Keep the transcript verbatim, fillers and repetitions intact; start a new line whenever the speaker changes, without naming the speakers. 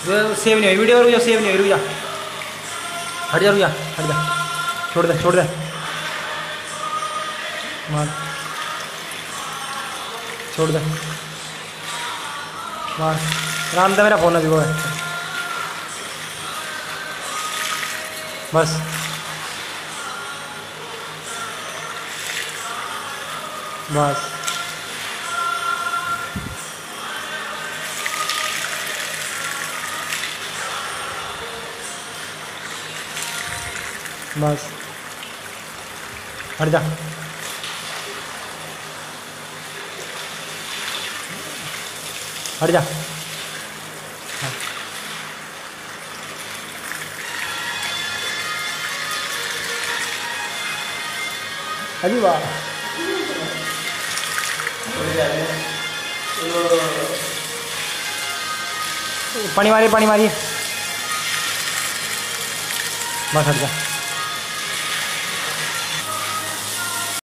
Save नहीं हुई video, रुक जा, सेव नहीं हुई, रुक जा, हट जा, रुक जा, हट जा, छोड़ दे, छोड़ दे, मार, छोड़ दे, मार, राम दे, मेरा फोन अभी वो है, बस बस बस हट जा, हट जा, अजी वाह, पानी मारिए, पानी मारिए, बस हट जा।